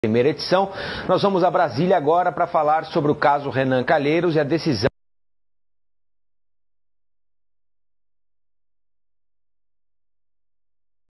Primeira edição. Nós vamos a Brasília agora para falar sobre o caso Renan Calheiros e a decisão